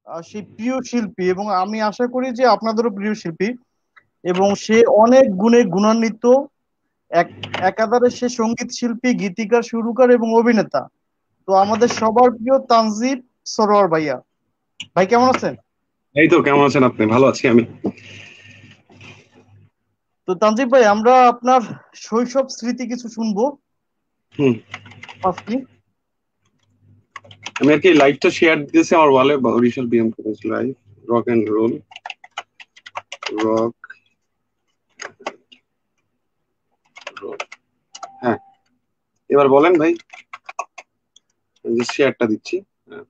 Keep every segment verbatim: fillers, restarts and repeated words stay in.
আহ, সেই প্রিয় শিল্পী, এবং আমি আশা করি যে আপনাদেরও প্রিয় শিল্পী, এবং সে অনেক গুণে গুণান্বিত। এক একাধারে সে সঙ্গীত শিল্পী, গীতিকার, সুরকার এবং অভিনেতা। তো আমাদের সবার প্রিয় তানজিব সরোয়ার ভাইয়া। ভাই কেমন আছেন? এই তো, কেমন আছেন আপনি? ভালো আছি আমি। তো তানজিব ভাই, আমরা আপনার শৈশব স্মৃতি কিছু শুনবো হুম। ফার্স্টলি। আমি আর কি লাইভটা শেয়ার দিতেছি আমার ওয়ালে, বরিশাল বিএম করেছিল live, rock and roll, rock roll. হ্যাঁ, এবার বলেন ভাই, আমি যে শেয়ারটা দিচ্ছি। হ্যাঁ।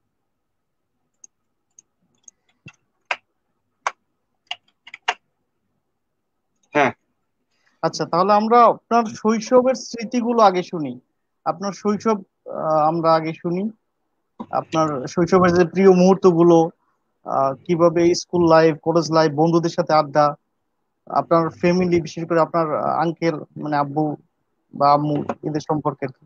হ্যাঁ। আচ্ছা, তাহলে আমরা আপনার শৈশবের স্মৃতিগুলো আগে শুনি। আপনার শৈশব আহ, আমরা আগে শুনি। আপনার শৈশবের যে প্রিয় মুহূর্তগুলো, আহ, কিভাবে স্কুল লাইফ, কলেজ লাইফ, বন্ধুদের সাথে আড্ডা, আপনার ফ্যামিলি, বিশেষ করে আপনার আঙ্কেল মানে আব্বু বা আম্মু, এদের সম্পর্কে আর কি।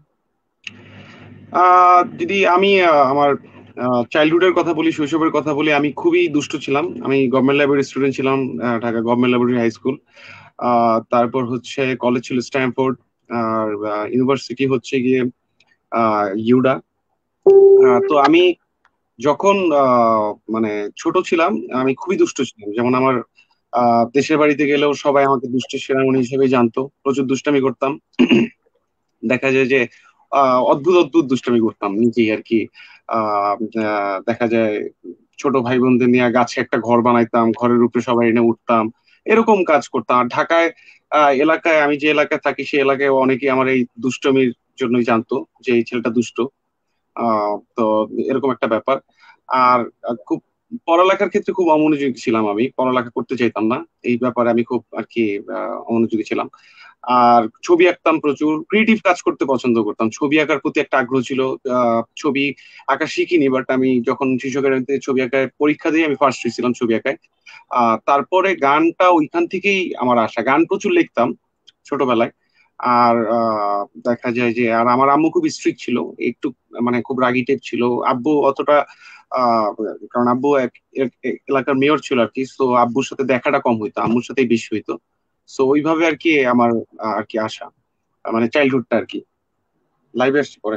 আহ, যদি আমি আহ, আমার চাইল্ডহুডের কথা বলি, শৈশবের কথা বলি, আমি খুবই দুষ্ট ছিলাম। আমি গভর্নমেন্ট লাইব্রেরি স্টুডেন্ট ছিলাম, ah, Dhaka government library high school. তারপর হচ্ছে কলেজ ছিল স্ট্যামফোর্ড, আর ইউনিভার্সিটি হচ্ছে গিয়ে আহ, ইউডা। আহ, তো আমি যখন আহ, মানে ছোট ছিলাম, আমি খুবই দুষ্ট ছিলাম। যেমন আমার আহ, দেশের বাড়িতে গেলেও সবাই আমাকে দুষ্ট সেনামণি হিসেবে জানতো, প্রচুর দুষ্টামি করতাম। দেখা যায় যে আহ, অদ্ভুত অদ্ভুত দুষ্টামি করতাম নিজেই আর কি। আহ, আহ, দেখা যায় ছোট ভাই বোনদের নিয়ে গাছে একটা ঘর বানাইতাম, ঘরের উপরে সবাই এনে উঠতাম, এরকম কাজ করতাম। আর ঢাকায় আহ, এলাকায়, আমি যে এলাকায় থাকি সেই এলাকায় অনেকেই আমার এই দুষ্টমির জন্যই জানতো যে এই ছেলেটা দুষ্ট। আহ তো এরকম একটা ব্যাপার। আর আহ, খুব পড়ালেখার ক্ষেত্রে খুব অমনোযোগী ছিলাম, আমি পড়ালেখা করতে চাইতাম না। এই ব্যাপারে আমি খুব আর কি আহ, অমনোযোগী ছিলাম। আর ছবি আঁকতাম, প্রচুর ক্রিয়েটিভ কাজ করতে পছন্দ করতাম, ছবি আঁকার প্রতি একটা আগ্রহ ছিল। আহ, ছবি আঁকা শিখিনি, বাট আমি যখন শিশু কাদেতে ছবি আঁকায় পরীক্ষা দিয়ে আমি ফার্স্ট হয়েছিলাম ছবি আঁকায়। আহ তারপরে গানটা ওইখান থেকেই আমার আসা, গান প্রচুর লিখতাম ছোটবেলায়। আর আহ, দেখা যায় যে, আর আমার আম্মু খুব স্ট্রিক্ট ছিল, একটু মানে খুব রাগী টাইপ ছিল। আব্বু অতটা আহ, কারণ আব্বু এক এক- এক এলাকার মেয়র ছিল আর কি, তো আব্বুর সাথে দেখাটা কম হইতো, আম্মুর সাথেই বেশি হইতো। সো ওইভাবে আর কি আমার আহ, আর কি আসা, আহ, মানে চাইল্ডহুডটা আর কি। লাইভে আসছি পরে,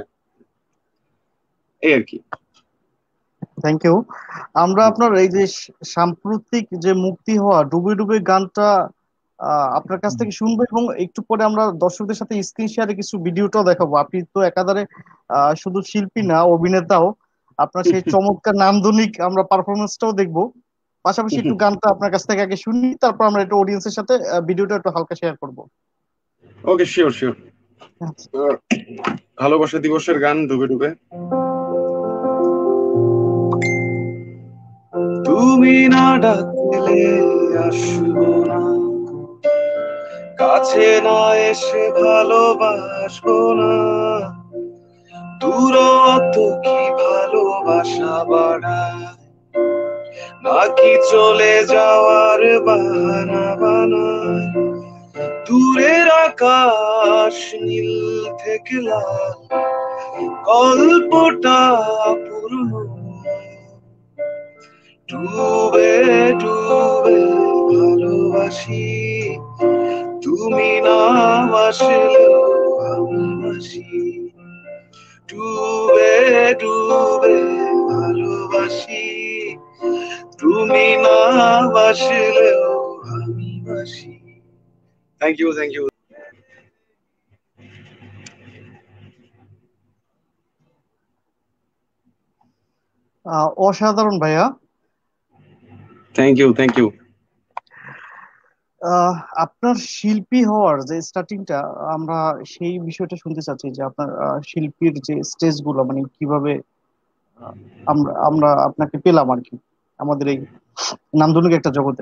এই আর কি। Thank you. আমরা হুম। আপনার এই যে স- সাম্প্রতিক যে মুক্তি হওয়া ডুবে ডুবে গানটা আহ, আপনার কাছ থেকে শুনবো, এবং একটু পরে আমরা দর্শকদের সাথে স্ক্রিন শেয়ারে কিছু ভিডিওটাও দেখাবো। আপনি তো একাধারে আহ, শুধু শিল্পী না, অভিনেতাও। আপনার সেই চমৎকার নান্দনিক আমরা পারফরমেন্সটাও দেখবো। পাশাপাশি একটু গানটা আপনার কাছ থেকে আগে শুনি, তারপর আমরা একটু অডিয়েন্সের সাথে আহ, ভিডিওটা একটু হালকা শেয়ার করবো। Okay, sure sure. ভালোবাসা দিবসের গান, ডুবে ডুবে। তুমি না ডাকলে আসবো না, কাছে না এসে ভালোবাসবো না, দূরত্ব কি ভালোবাসা বাড়ায়, নাকি চলে যাওয়ার বাহানা বানায়। দূরের আকাশ নীল থেকে লাল, গল্পটা পুরনো। ডুবে ডুবে ভালোবাসি, তুমি না বাসলেও আমি বাসি। ডুবে ডুবে ভালোবাসি, তুমি না বাসলেও আমি বাসি। Thank you, thank you. আহ, অসাধারণ ভাইয়া। Thank you, thank you. আহ, আপনার শিল্পী হওয়ার যে স্টার্টিংটা, আমরা সেই বিষয়টা শুনতে চাচ্ছি, যে আপনার আহ, শিল্পীর যে স্টেজ গুলো মানে কিভাবে আহ, আমরা আমরা আপনাকে পেলাম আর কি, আমাদের এই নান্দনিক একটা জগতে।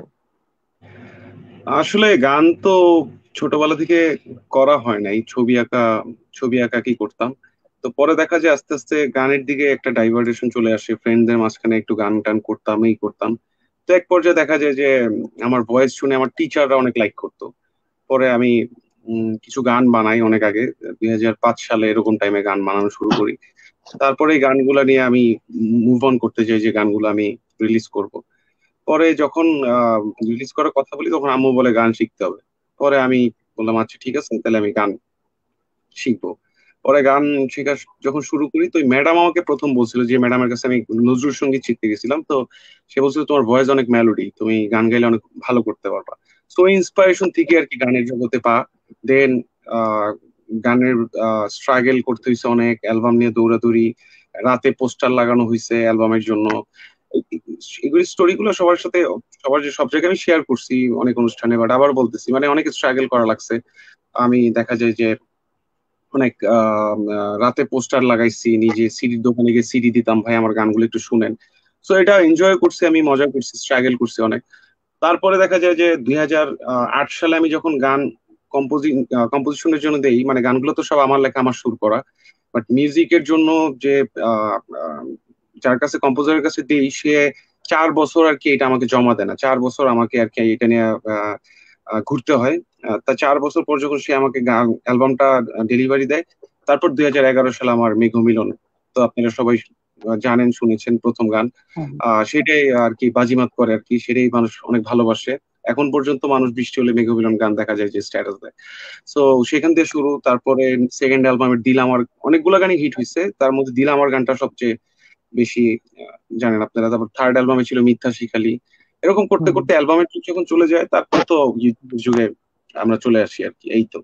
আসলে গান তো ছোটবেলা থেকে করা হয় নাই, ছবি আঁকা, ছবি আঁকা কি করতাম। তো পরে দেখা যায় আস্তে আস্তে গানের দিকে একটা ডাইভার্টেশন চলে আসে, ফ্রেন্ডদের মাঝখানে একটু গান টান করতাম, এই করতাম। তো এক পর্যায়ে দেখা যায় যে উম, আমার ভয়েস শুনে আমার টিচাররা অনেক লাইক করতো। পরে আমি উম, কিছু গান বানাই অনেক আগে, দুই হাজার পাঁচ সালে এরকম টাইমে গান বানানো শুরু করি। তারপরে এই গানগুলা নিয়ে আমি মুভ অন করতে চাই, যে গানগুলো আমি রিলিজ করব। পরে যখন রিলিজ করার কথা বলি তখন আম্মু বলে গান শিখতে হবে। পরে আমি বললাম আচ্ছা ঠিক আছে, তাহলে আমি গান শিখবো। পরে গান শেখা যখন শুরু করি, তো ম্যাডাম আমাকে প্রথম বলছিল, যে ম্যাডামের কাছে আমি নজরুল সঙ্গীত শিখতে গেছিলাম, তো সে বলছিল তোমার ভয়েস অনেক মেলোডি, তুমি গান গাইলে অনেক ভালো করতে পারবা। সো ইন্সপিরেশন থেকে আর কি গানের জগতে পা। দেন গানের স্ট্রাগল করতে হয়েছে অনেক, অ্যালবাম নিয়ে দৌড়াদৌড়ি, রাতে পোস্টার লাগানো হয়েছে অ্যালবামের জন্য। এগুলি স্টোরি গুলো সবার সাথে, সবার যে সব জায়গায় আমি শেয়ার করছি অনেক অনুষ্ঠানে, বাট আবার বলতেছি মানে অনেক স্ট্রাগল করা লাগছে। আমি দেখা যায় যে অনেক আহ, আহ, রাতে পোস্টার লাগাইছি, নিজে সিডির দোকানে গিয়ে সিডি দিতাম, ভাই আমার গানগুলো একটু শুনেন। সো এটা এনজয় করছি, আমি মজা করছি, স্ট্রাগল করছি অনেক। তারপরে দেখা যায় যে দুই হাজার আট সালে আমি যখন গান কম্পোজিং কম্পোজিশনের জন্য দেই, মানে গানগুলো তো সব আমার লেখা, আমার সুর করা, বাট মিউজিকের জন্য যে আহ, আহ, যার কাছে কম্পোজারের কাছে দেই, সে চার বছর আর কি এটা আমাকে জমা দেয় না, চার বছর আমাকে আর কি এটা নিয়ে আহ, আহ, ঘুরতে হয়। আহ, তা চার বছর পর যখন সে আমাকে গান অ্যালবামটা ডেলিভারি দেয়, তারপর দুই হাজার এগারো সালে আমার মেঘ মিলন, তো আপনারা সবাই জানেন, শুনেছেন প্রথম গান। হুম। আহ সেটাই আর কি বাজিমাত করে আর কি, সেটাই মানুষ অনেক ভালোবাসে। এখন পর্যন্ত মানুষ বৃষ্টি হলে মেঘ মিলন গান দেখা যায় যে স্ট্যাটাস দেয়। সো সেখান থেকে শুরু। তারপরে সেকেন্ড অ্যালবামের দিল আমার, অনেকগুলো গানই হিট হয়েছে, তার মধ্যে দিল আমার গানটা সবচেয়ে বেশি আহ, জানেন আপনারা। তারপর থার্ড অ্যালবামে ছিল মিথ্যা শিখালি। এরকম করতে হুম। করতে অ্যালবামের যুগ যখন চলে যায়, তারপর তো ইউটিউবের যুগে আমরা চলে আসি আর কি, এই তো।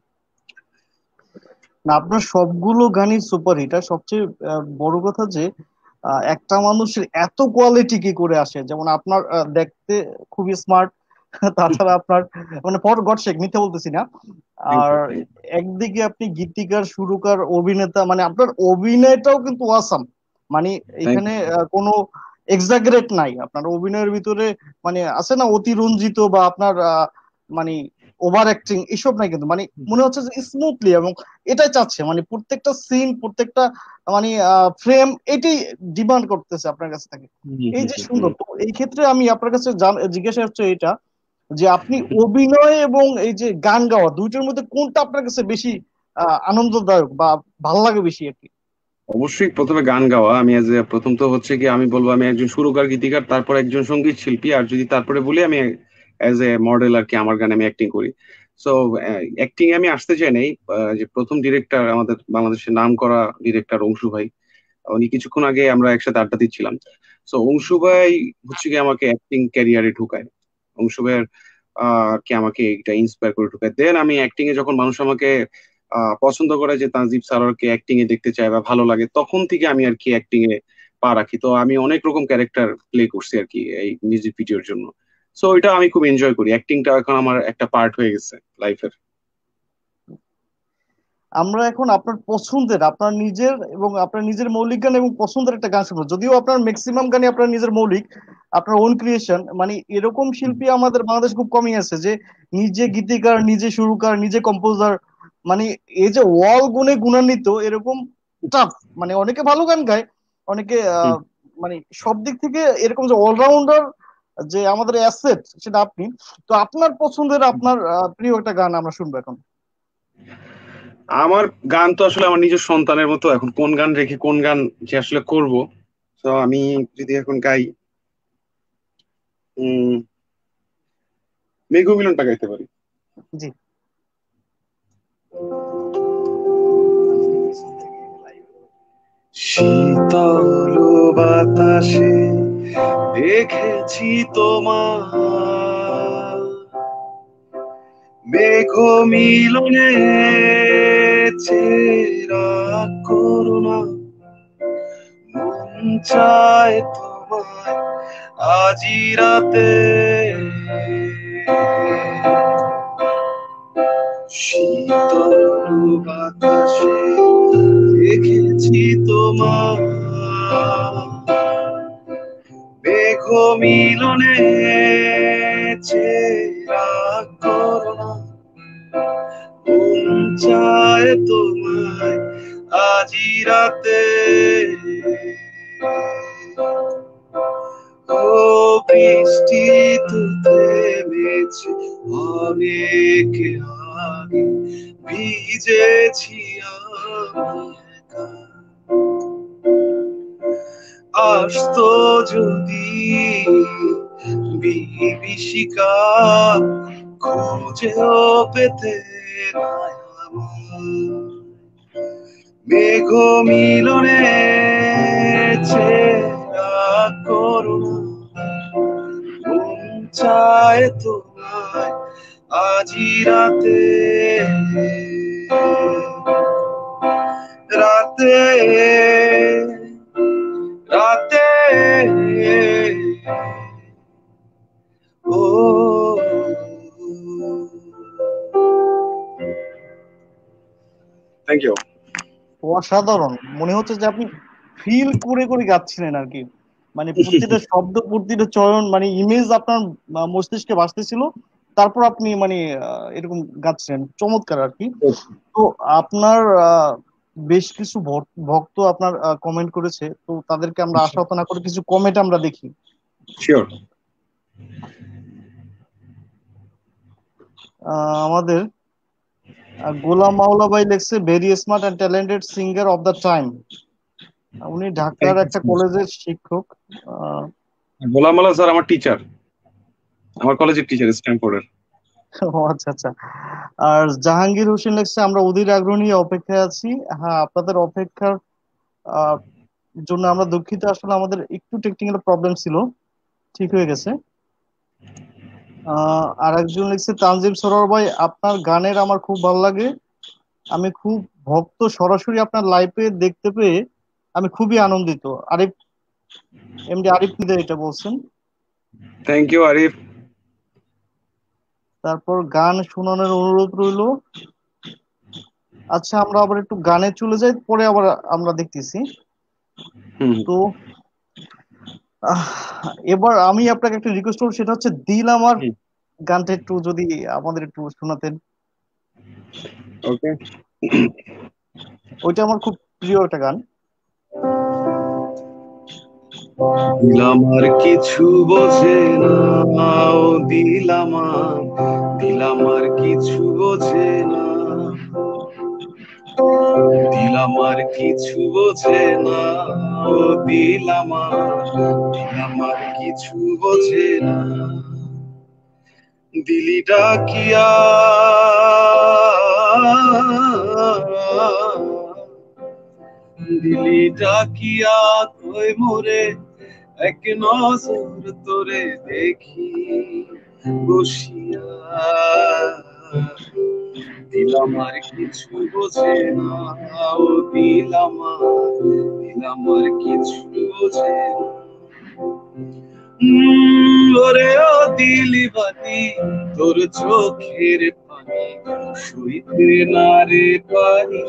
না, আপনার সবগুলো গানই সুপারহিট। আর সবচেয়ে আহ, বড় কথা যে আহ, একটা মানুষের এত কোয়ালিটি কি করে আসে, যেমন আপনার আহ, দেখতে খুবই স্মার্ট। তাছাড়া আপনার মানে ফর গড শেক মিথ্যা বলতেছি না। থ্যাংক আর ইউ। একদিকে আপনি গীতিকার, সুরকার, অভিনেতা, মানে আপনার অভিনয়টাও কিন্তু ওয়াসাম। মানে থ্যাংক এখানে ইউ। আহ, কোনো এক্সাগারেট নাই আপনার অভিনয়ের ভিতরে। মানে আছে না অতিরঞ্জিত বা আপনার আহ, মানে ওভার অ্যাক্টিং, এসব নাই কিন্তু। মানে মনে হচ্ছে যে স্মুথলি, এবং এটাই চাচ্ছে মানে প্রত্যেকটা সিন, প্রত্যেকটা মানে ফ্রেম এটাই ডিমান্ড করতেছে আপনার কাছ থেকে। এই যে সুন্দর, তো এই ক্ষেত্রে আমি আপনার কাছে জান- জিজ্ঞাসা হচ্ছে এটা, যে আপনি অভিনয় এবং এই যে গান গাওয়া দুইটার মধ্যে কোনটা আপনার কাছে বেশি আহ, আনন্দদায়ক বা ভালো লাগে বেশি আর কি? অবশ্যই প্রথমে গান গাওয়া। আমি এজ এ প্রথম তো হচ্ছে কি, আমি বলবো আমি একজন সুরকার গীতিকার, তারপর একজন সঙ্গীত শিল্পী, আর যদি তারপরে বলি আমি এজ এ মডেল আর কি, আমার গানে আমি অ্যাক্টিং করি। সো অ্যাক্টিং আমি আসতে চাই নাই। আহ, যে প্রথম ডিরেক্টর আমাদের বাংলাদেশের নাম করা ডিরেক্টর অংশু ভাই, উনি কিছুক্ষণ আগে আমরা একসাথে আড্ডা দিচ্ছিলাম। সো অংশু ভাই হচ্ছে কি আমাকে অ্যাক্টিং ক্যারিয়ারে ঢুকায়। অংশু ভাইয়ের আহ কি আমাকে এটা ইন্সপায়ার করে ঢুকায়। দেন আমি অ্যাক্টিং এ যখন মানুষ আমাকে আহ পছন্দ করে, যে তানজিব স্যারকে অ্যাক্টিং এ দেখতে চায় বা ভালো লাগে, তখন থেকে আমি আর কি অ্যাক্টিং এ পা রাখি। তো আমি অনেক রকম ক্যারেক্টার প্লে করছি আর কি এই মিউজিক ভিডিওর জন্য। সো এটা আমি খুব এনজয় করি, অ্যাক্টিংটা এখন আমার একটা পার্ট হয়ে গেছে লাইফের। আমরা এখন আপনার পছন্দের, আপনার নিজের এবং আপনার নিজের মৌলিক গান এবং পছন্দের একটা গান শুনবো। যদিও আপনার ম্যাক্সিমাম গানই আপনার নিজের মৌলিক, আপনার ওন ক্রিয়েশন। মানে এরকম শিল্পী আমাদের বাংলাদেশ খুব কমই আছে যে নিজে গীতিকার, নিজে সুরকার, নিজে কম্পোজার। মানে এই যে ওয়াল গুণে গুণান্বিত এরকম টাফ। মানে অনেকে ভালো গান গায়, অনেকে আহ, মানে সব দিক থেকে এরকম যে অলরাউন্ডার, যে আমাদের অ্যাসেট, সেটা আপনি। তো আপনার পছন্দের, আপনার আহ, প্রিয় একটা গান আমরা শুনবো এখন। আমার গান তো আসলে আমার নিজের সন্তানের মতো, এখন কোন গান রেখে কোন গান যে আসলে করব। তো আমি যদি এখন গাই, উম মেঘ মিলনটা গাইতে পারি। জি। শীতল বাতাসে দেখেছি তোমার, মেঘ মিলনে চেরা করুণা, মন চায় তোমায় আজি রাতে। শীতল বাতাসে দেখেছি তোমার, মেঘ মিলনে চেরা করুণা, মন চায় তোমায় আজি রাতে। ও বৃষ্টি তো থেমেছে অনেক আগে, ভিজেছি আমি একা। আসতো যদি বিভীষিকা, খুঁজেও পেতে নাই আমায়। মেঘ মিলনে চেরা করুণা, মন চায় তোমায় আজি রাতে, রাতে রাতে ও। Thank you. অসাধারণ, মনে হচ্ছে যে আপনি ফিল করে করে গাচ্ছিলেন আর কি। মানে প্রতিটা শব্দ, প্রতিটা চয়ন, মানে ইমেজ আপনার আহ, মস্তিষ্কে ভাসতেছিল, তারপর আপনি মানে আহ, এরকম গাচ্ছিলেন, চমৎকার আর কি। তো আপনার আহ, বেশ কিছু ভক- ভক্ত আপনার কমেন্ট করেছে, তো তাদেরকে আমরা আশাহত না করে কিছু কমেন্ট আমরা দেখি। শিওর। আহ, আমাদের আহ, গোলাম মাওলা ভাই লেখছে, very smart and talented singer of the time. উনি ঢাকার একটা কলেজের শিক্ষক। আহ, গোলাম মাওলা স্যার আমার টিচার, আমার কলেজের টিচার স্ট্যানফোর্ডের। ও আচ্ছা আচ্ছা। আর জাহাঙ্গীর হোসেন লেখছে, আমরা অধীর আগ্রহ নিয়ে অপেক্ষায় আছি। হ্যাঁ, আপনাদের অপেক্ষার আহ, জন্য আমরা দুঃখিত, আসলে আমাদের একটু টেকনিক্যাল প্রবলেম ছিল, ঠিক হয়ে গেছে। আহ আর একজন লিখছে, তানজিম সরোয়ার ভাই, আপনার গানের আমার খুব ভালো লাগে, আমি খুব ভক্ত, সরাসরি আপনার লাইভে দেখতে পেয়ে আমি খুবই আনন্দিত। আরিফ, এমডি আরিফ নিদে এটা বলছেন। Thank you Arif. তারপর গান শোনানোর অনুরোধ রইলো। আচ্ছা, আমরা আবার একটু গানে চলে যাই, পরে আবার আমরা দেখতেছি। হুম। তো আহ, এবার আমি আপনাকে একটা রিকোয়েস্ট করবো, সেটা হচ্ছে দিল আমার হুম। গানটা একটু যদি আমাদের একটু শোনাতেন। ওকে। ওইটা আমার খুব প্রিয় একটা গান। দিলাম আর কিছু বোঝে না, ও দিলাম আর, দিলাম আর কিছু বোঝে না, দিলাম আর কিছু বোঝে না, ও দিলাম আর, দিলাম আর কিছু বোঝে না, দিলি ডাকিয়া দিলি ডাকিয়া, কই মোরে এক নজর তোরে দেখি বসিয়া, দিলাম আর কিছু বোঝে না, ও দিলাম আর, দিলাম আর কিছু বোঝে না, উম, ওরে ও দিলি বাদি, তোর চোখের পানি সইতে না রে পারি,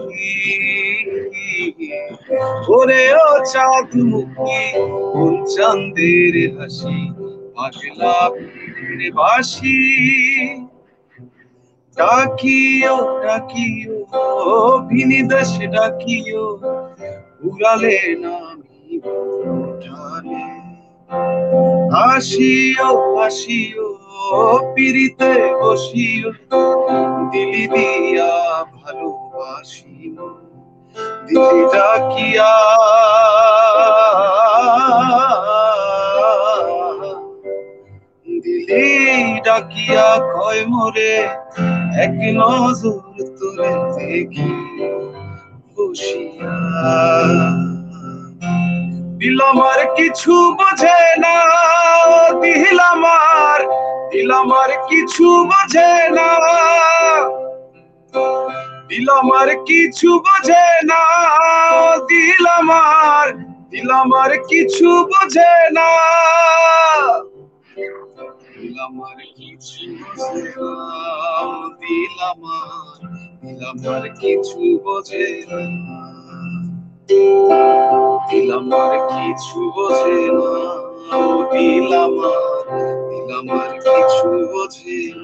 ওরে ও চাঁদ মুখী, কোন চাঁদের হাসি, পাগলা পীরের বাসি, ডাকিও ডাকিও ভিনি দেশ ডাকিও, উড়ালে নামি উঠালে, আসিও আসিও পিরিতে বসিও, দিলি দিয়া ভালোবাসিও, দিলি ডাকিয়া দিলি ডাকিয়া, কয় মোরে এক নজর তোরে দেখি বসিয়া, দিলাম আর কিছু বোঝে না, দিলাম আর, দিলাম আর কিছু বোঝে না, দিলাম আর কিছু বোঝে না, দিলাম আর, দিলাম আর কিছু বোঝে না, দিলাম আর কিছু বোঝে না, দিলাম আর, দিলাম আর কিছু বোঝে না, দিলাম আর কিছু বোঝে না, দিলাম আর, দিলাম আর কিছু বোঝে না।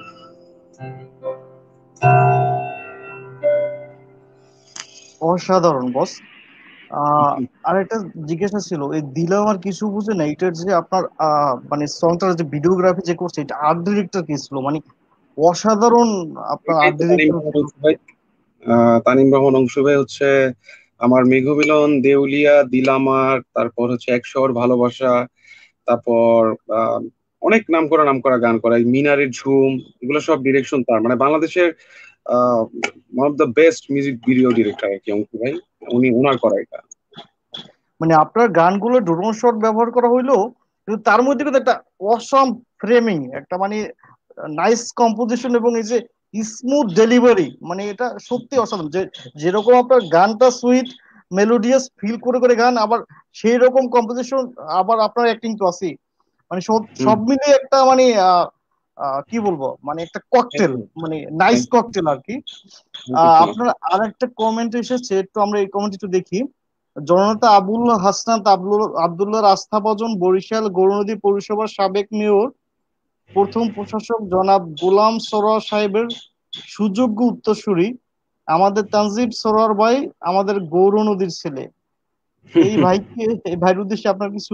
অসাধারণ বস। আহ আর একটা জিজ্ঞাসা ছিল, এই দিলাম আর কিছু বুঝে না, এটার যে আপনার আহ মানে সংটার যে ভিডিওগ্রাফি যে করছে, এটা আর্ট ডিরেক্টর কে ছিল, মানে অসাধারণ আপনার এটাই আর্ট তো তানিম ডিরেক্টর রহমান ছিল। অংশু ভাই। আহ, তানিম রহমান অংশু ভাই হচ্ছে আমার মেঘমিলন, দেউলিয়া, দিলামার, তারপর হচ্ছে এক শহর ভালোবাসা, তারপর আহ, অনেক নাম করা নাম করা গান করা, এই মিনারের ঝুম, এগুলো সব ডিরেকশন তার, মানে বাংলাদেশের one of the best music video director আর কি অঙ্কু ভাই, উনি ওনার করা এটা। মানে আপনার গানগুলো ড্রোন শট ব্যবহার করা হইলো, কিন্তু তার মধ্যে কিন্তু একটা অসাম ফ্রেমিং, একটা মানে নাইস কম্পোজিশন এবং এই যে স্মুথ ডেলিভারি, মানে এটা সত্যি অসাধারণ। যে যেরকম আপনার গানটা সুইট মেলোডিয়াস ফিল করে করে গান, আবার সেই রকম কম্পোজিশন, আবার আপনার অ্যাক্টিং তো আছে, মানে সব হুম। সব মিলিয়ে একটা মানে আহ, আহ, কি বলবো, মানে একটা ককটেল, থ্যাংক ইউ। মানে নাইস থ্যাংক ককটেল আর কি। You ah, so much. আপনার আর একটা কমেন্ট এসেছে, একটু আমরা এই কমেন্ট একটু দেখি। জননেতা আবুল হাসনাত আব্দুল আবদুল্লাহর আস্থাভাজন, বরিশাল গৌরনদী পৌরসভার সাবেক মেয়র, প্রথম প্রশাসক জনাব গোলাম সরোয়ার সাহেবের সুযোগ্য উত্তরসূরি আমাদের তানজিব সরোয়ার ভাই, আমাদের গৌরনদীর ছেলে। এই ভাইকে, এই ভাইয়ের উদ্দেশ্যে আপনার কিছু?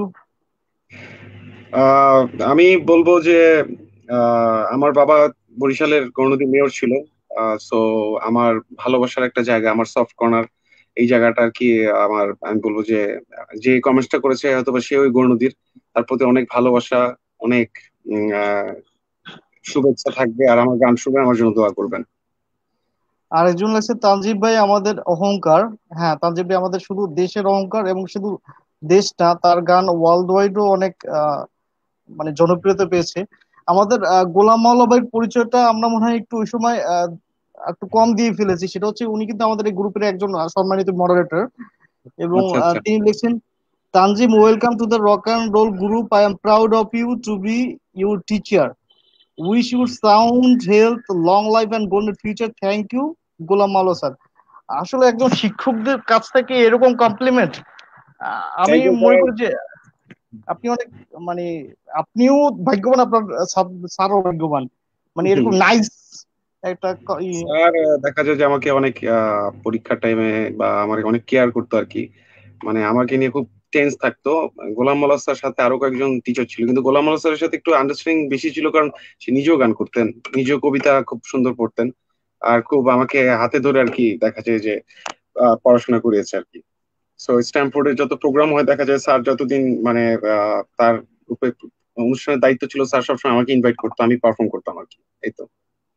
আহ, আমি বলবো যে আহ, আমার বাবা বরিশালের গৌরনদী মেয়র ছিল। সো আমার ভালোবাসার একটা জায়গা, আমার সফট কর্নার এই জায়গাটা আর কি। আমার আমি বলবো যে যে কমেন্টসটা করেছে হয়তো বা সে ওই গৌরনদীর, তার প্রতি অনেক ভালোবাসা, অনেক উম, আহ, শুভেচ্ছা থাকবে, আর আমার গান শুনে আমার জন্য দোয়া করবেন। আরেকজন লাগছে তানজিব ভাই আমাদের অহংকার। হ্যাঁ, তানজিব ভাই আমাদের শুধু দেশের অহংকার, এবং শুধু দেশ না, তার গান ওয়ার্ল্ড ওয়াইডও অনেক আহ, মানে জনপ্রিয়তা পেয়েছে। আমাদের আহ, গোলাম মাওলা ভাইয়ের পরিচয়টা আমরা মনে হয় একটু ওই সময় আহ, একটু কম দিয়ে ফেলেছি। সেটা হচ্ছে উনি কিন্তু আমাদের এই গ্রুপের একজন আহ, সম্মানিত মডারেটর, এবং আচ্ছা আহ, আচ্ছা। তিনি লিখছেন, Tanzim, welcome to the rock and roll group, I am proud of you to be your teacher, wish your sound health, long life and golden future, thank you Golam Maula sir. আসলে একজন শিক্ষকদের কাছ থেকে এরকম কমপ্লিমেন্ট, আমি থ্যাংক ইউ মনে sir. করি যে আপনি অনেক মানে আপনিও ভাগ্যবান, আপনার স্যারও ভাগ্যবান, মানে এরকম নাইস একটা ক- ই- স্যার দেখা যায় যে আমাকে অনেক আহ, পরীক্ষার টাইমে বা আমার অনেক কেয়ার করতো আর কি, মানে আমাকে নিয়ে খুব টেন্স থাকতো। গোলাম মোল্লা স্যার সাথে আরো কয়েকজন টিচার ছিল, কিন্তু গোলাম মোল্লা স্যারের সাথে একটু আন্ডারস্ট্যান্ডিং বেশি ছিল, কারণ সে নিজেও গান করতেন, নিজেও কবিতা খুব সুন্দর পড়তেন, আর খুব আমাকে হাতে ধরে আর কি দেখা যায় যে আহ, পড়াশোনা করিয়েছে আর কি। সো স্ট্যামফোর্ডের যত প্রোগ্রাম হয় দেখা যায় স্যার যতদিন মানে আহ, তার গ্রুপে অনুষ্ঠানের দায়িত্ব ছিল, স্যার সবসময় আমাকে ইনভাইট করতো, আমি পারফর্ম করতাম আর কি। এই তো।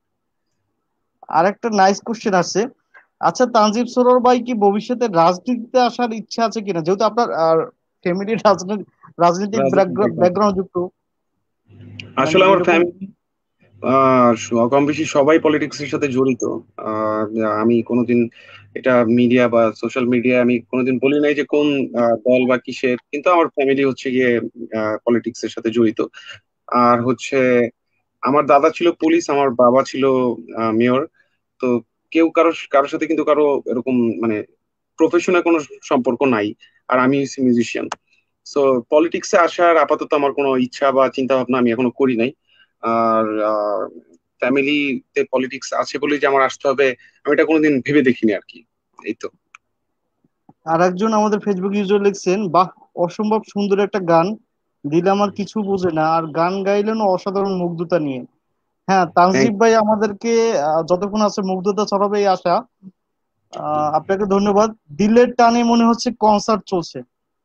আর একটা নাইস কোশ্চেন আছে। আচ্ছা, তানজিব সরোয়ার ভাই কি ভবিষ্যতে রাজনীতিতে আসার ইচ্ছা আছে কিনা, যেহেতু আপনার ফ্যামিলির রাজনীতি রাজনৈতিক রাজনীতি ব্যাকগ্রাউন্ড। ব্যাকগ্রাউন্ড যুক্ত, মানে আসলে আমার এরকম? ফ্যামিলি আহ স- কম বেশি সবাই পলিটিক্স এর সাথে জড়িত। আহ, আমি কোনোদিন এটা মিডিয়া বা সোশ্যাল মিডিয়ায় আমি কোনোদিন বলি নাই যে কোন আহ, দল বা কিসের, কিন্তু আমার ফ্যামিলি হচ্ছে গিয়ে পলিটিক্স এর সাথে জড়িত। আর হচ্ছে আমার দাদা ছিল পুলিশ, আমার বাবা ছিল মেয়র। তো কেউ কারো কারোর সাথে কিন্তু কারো এরকম মানে প্রফেশনাল কোনো সম্পর্ক নাই। আর আমি মিউজিশিয়ান। সো পলিটিক্সে আসার আপাতত আমার কোনো ইচ্ছা বা চিন্তা ভাবনা আমি এখনো করি নাই। আর ফ্যামিলিতে পলিটিক্স আছে বলে যে আমার আসতে হবে, আমি এটা কোনোদিন ভেবে দেখিনি আর কি। এই তো। আর একজন আমাদের ফেসবুক ইউজার লিখছেন, বাহ, অসম্ভব সুন্দর একটা গান, দিলে আমার কিছু বোঝে না, আর গান গাইলেন অসাধারণ মুগ্ধতা নিয়ে। হ্যাঁ, থ্যাংক তানজিব ভাই আমাদেরকে আহ, যতক্ষণ আছে মুগ্ধতা ছড়াবে এই আশা। আহ, আপনাকে ধন্যবাদ। দিলের টানে মনে হচ্ছে কনসার্ট চলছে।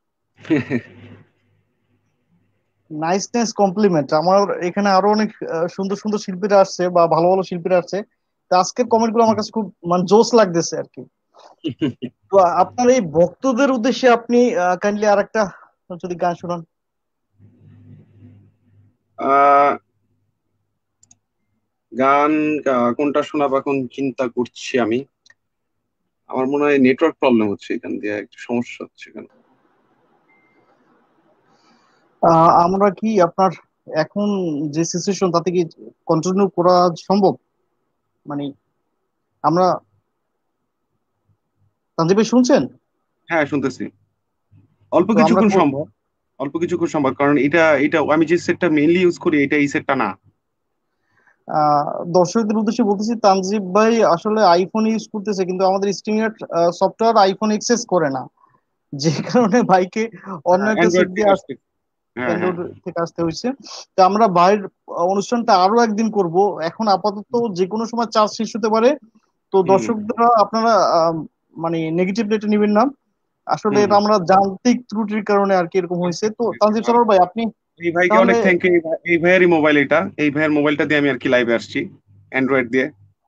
Nice nice compliment. আমার এখানে আরো অনেক আহ, সুন্দর সুন্দর শিল্পীরা আসছে, বা ভালো ভালো শিল্পীরা আসছে। তো আজকের কমেন্ট গুলো আমার কাছে খুব মানে জোস লাগতেছে আর কি। ইউ। তো আপনার এই ভক্তদের উদ্দেশ্যে আপনি কাইন্ডলি আরেকটা যদি গান শোনান। আহ গান আহ, কোনটা শোনাবো এখন চিন্তা করছি আমি। আমার মনে হয় নেটওয়ার্ক প্রবলেম হচ্ছে, এখান দিয়ে একটু সমস্যা হচ্ছে এখানে। আহ, আমরা কি আপনার এখন যে সিচুয়েশন তাতে কি কন্টিনিউ করা সম্ভব, মানে আমরা, তানজিব ভাই শুনছেন? হ্যাঁ শুনতেছি। অল্প তো আমরা কিছুক্ষণ কর- সম্ভব। অল্প কিছুক্ষণ সম্ভব, কারণ এটা এটা আমি যে সেটটা মেইনলি ইউজ করি এটা এই সেটটা না। আহ দর্শকদের উদ্দেশ্যে বলতেছি, তানজিব ভাই আসলে আইফোন ইউজ করতেছে, কিন্তু আমাদের স্টিমিয়ার সফটওয়্যার আইফোন এক্সেস করে না, যে কারণে ভাইকে অন্য একটা সেট অ্যান্ড্রয়েড থেকে দিয়ে আসছে। হ্যাঁ হ্যাঁ। অ্যান্ড্রয়েড থেকে আসতে হয়েছে। তো আমরা বাইরের অনুষ্ঠানটা আরো একদিন করব। এখন আপাতত যে কোনো সময় চার্জ শেষ হতে পারে। তো হুম। দর্শকরা আপনারা মানে নেগেটিভলি এটা নেবেন না। আসলে হুম এটা হুম। আমরা যান্ত্রিক ত্রুটির কারণে আর কি এরকম হয়েছে। তো তানজিব আর সরোয়ার ভাই, আপনি এই ভাইকে তাহলে অনেক থ্যাংক ইউ। এই ভাইয়েরই মোবাইল এটা, এই ভাইয়ের মোবাইলটা দিয়ে আমি আর কি লাইভে আসছি, অ্যান্ড্রয়েড দিয়ে।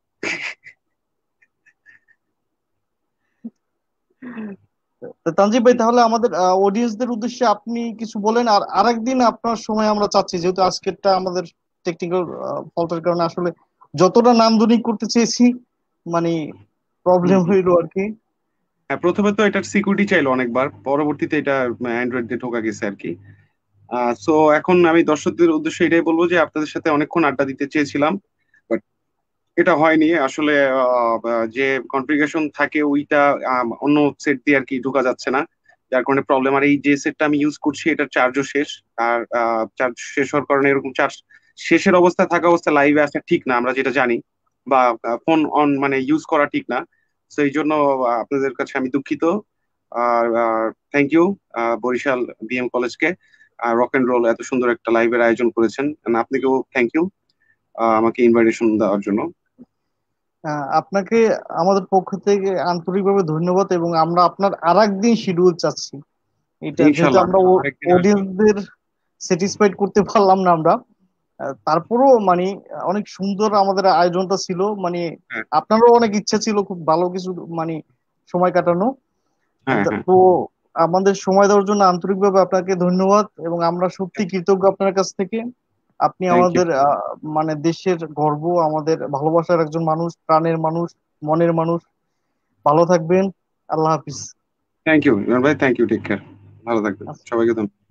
তো তানজিব ভাই, তাহলে আমাদের অডিয়েন্সদের উদ্দেশ্যে আপনি কিছু বলেন। আর আরেকদিন আপনার সময় আমরা চাচ্ছি, যেহেতু আজকেরটা আমাদের টেকনিক্যাল ফল্টের কারণে আসলে যতটা নামধনি করতে চেয়েছি, মানে হুম প্রবলেম হুম। হইলো আর কি। হ্যাঁ, প্রথমে তো এটার সিকিউরিটি চাইলো অনেকবার, পরবর্তীতে এটা অ্যান্ড্রয়েড দিয়ে ঢোকা গেছে আর কি। সো এখন আমি দর্শকদের উদ্দেশ্যে এটাই বলবো যে আপনাদের সাথে অনেকক্ষণ আড্ডা দিতে চেয়েছিলাম, বাট এটা হয়নি আসলে। আহ, আহ, যে কনফিগারেশন থাকে ওইটা আম, অন্য সেট দিয়ে আর কি ঢোকা যাচ্ছে না, যার কারণে প্রবলেম। আর এই যে সেটটা আমি ইউজ করছি এটার চার্জও শেষ। আর চার্জ শেষ হওয়ার কারণে এরকম চার্জ শেষের অবস্থায় থাকা অবস্থা লাইভে আসা ঠিক না, আমরা যেটা জানি, বা ফোন অন মানে ইউজ করা ঠিক না। তো এই জন্য আহ, আপনাদের কাছে আমি দুঃখিত। আর থ্যাংক ইউ বরিশাল বিএম কলেজকে, রক এন্ড রোল এত সুন্দর একটা লাইভের আয়োজন করেছেন। And আপনাকেও থ্যাংক ইউ আমাকে ইনভাইটেশন দেওয়ার জন্য। আহ, আপনাকে আমাদের পক্ষ থেকে আন্তরিকভাবে ধন্যবাদ, এবং আমরা আপনার আরেকদিন শিডিউল চাচ্ছি। এটা যেহেতু ইনশাল্লাহ আমরা আরেকদিন আসবেন। অডিয়েন্সদের স্যাটিসফাইড করতে পারলাম না আমরা, আহ, তারপরেও মানে অনেক সুন্দর আমাদের আয়োজনটা ছিল। মানে হ্যাঁ আপনারও অনেক ইচ্ছা ছিল খুব ভালো কিছু মানে সময় কাটানো। হ্যাঁ দ- হ্যাঁ। তো আমাদের সময় দেওয়ার জন্য আন্তরিকভাবে আপনাকে ধন্যবাদ, এবং আমরা সত্যি কৃতজ্ঞ আপনার কাছ থেকে। আপনি থ্যাংক ইউ। আমাদের আহ, মানে দেশের গর্ব, আমাদের ভালোবাসার একজন মানুষ, প্রাণের মানুষ, মনের মানুষ। ভালো থাকবেন। আল্লাহ হাফিজ। থ্যাংক ইউ ইমরান ভাই, থ্যাংক ইউ, টেক কেয়ার, ভালো থাকবেন, সবাইকে ধন্যবাদ।